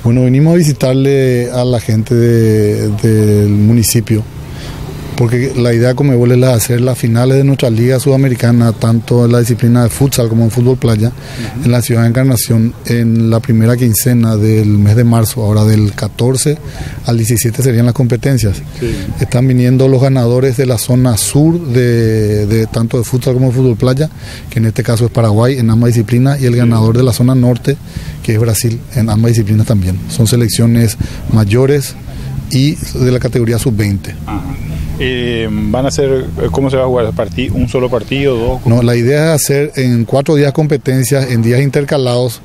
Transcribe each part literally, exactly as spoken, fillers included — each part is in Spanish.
Bueno, venimos a visitarle a la gente de, del municipio, porque la idea como Conmebol es hacer las finales de nuestra liga sudamericana, tanto en la disciplina de futsal como en fútbol playa, uh-huh. en la ciudad de Encarnación, en la primera quincena del mes de marzo. Ahora del catorce al diecisiete serían las competencias. Sí. Están viniendo los ganadores de la zona sur, de, de tanto de futsal como de fútbol playa, que en este caso es Paraguay, en ambas disciplinas, y el ganador de la zona norte, que es Brasil, en ambas disciplinas también. Son selecciones mayores y de la categoría sub veinte. Ajá. Eh, ¿Van a hacer, cómo se va a jugar? ¿Un solo partido, dos? No, la idea es hacer en cuatro días competencias, en días intercalados.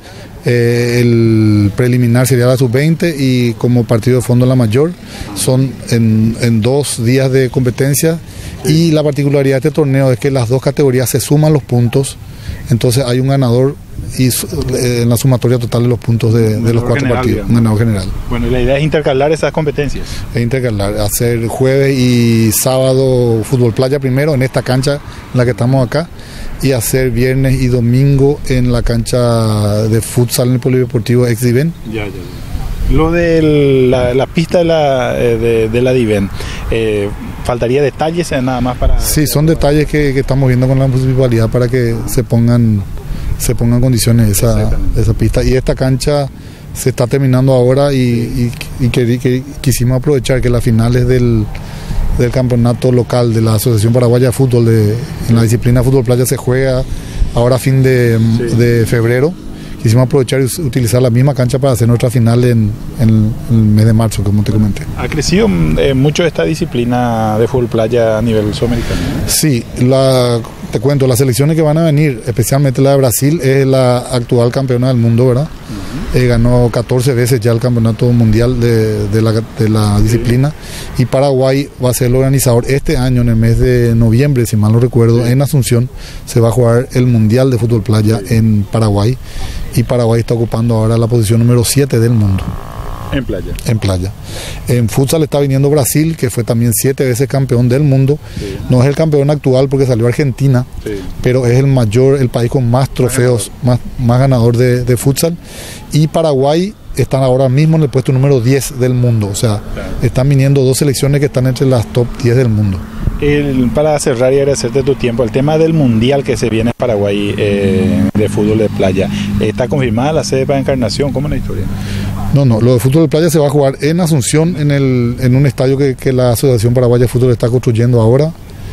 Eh, el preliminar sería la sub veinte y como partido de fondo la mayor. Son en, en dos días de competencia. Y la particularidad de este torneo es que las dos categorías se suman los puntos. Entonces hay un ganador y en la sumatoria total de los puntos de, de los cuatro general, partidos, digamos. Un ganador general. Bueno, y la idea es intercalar esas competencias. Es intercalar, hacer jueves y sábado fútbol playa primero en esta cancha en la que estamos acá, y hacer viernes y domingo en la cancha de futsal en el polideportivo Ex-Diven. Ya, ya, ya. Lo de la, la pista de la, de, de la Diven, eh, ¿faltaría detalles nada más para...? Sí, son detalles que, que estamos viendo con la municipalidad para que se pongan se pongan en condiciones esa, esa pista. Y esta cancha se está terminando ahora y, y, y que, que quisimos aprovechar que las finales del, del campeonato local de la Asociación Paraguaya de Fútbol de, en la disciplina de fútbol playa se juega ahora a fin de, sí. de febrero. Quisimos aprovechar y utilizar la misma cancha para hacer nuestra final en, en el mes de marzo, como te comenté. ¿Ha crecido eh, mucho esta disciplina de fútbol playa a nivel sudamericano? Sí, la, te cuento, las selecciones que van a venir, especialmente la de Brasil, es la actual campeona del mundo, ¿verdad? Uh-huh. Eh, ganó catorce veces ya el campeonato mundial de, de, la, de la disciplina. Sí. Y Paraguay va a ser el organizador este año, en el mes de noviembre, si mal no recuerdo, sí. en Asunción, se va a jugar el mundial de fútbol playa sí. en Paraguay. Y Paraguay está ocupando ahora la posición número siete del mundo. En playa. En playa. En futsal está viniendo Brasil, que fue también siete veces campeón del mundo. Sí. No es el campeón actual porque salió Argentina, sí. pero es el mayor, el país con más trofeos, más, más ganador de, de futsal. Y Paraguay están ahora mismo en el puesto número diez del mundo. O sea, claro. están viniendo dos selecciones que están entre las top diez del mundo. El, para cerrar y agradecerte tu tiempo, el tema del mundial que se viene en Paraguay eh, de fútbol de playa, ¿está confirmada la sede para Encarnación? ¿Cómo es la historia? No, no, lo de fútbol de playa se va a jugar en Asunción, en, el, en un estadio que, que la Asociación Paraguaya de Fútbol está construyendo ahora,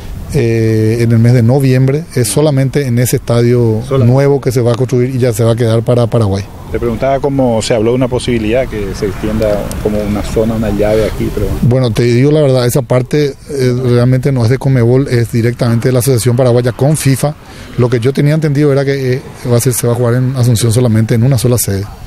eh, en el mes de noviembre. Es solamente en ese estadio solamente. nuevo que se va a construir y ya se va a quedar para Paraguay. Te preguntaba cómo se habló de una posibilidad que se extienda como una zona, una llave aquí, pero... Bueno, te digo la verdad, esa parte eh, realmente no es de Conmebol, es directamente de la Asociación Paraguaya con FIFA. Lo que yo tenía entendido era que eh, va a ser, se va a jugar en Asunción solamente en una sola sede.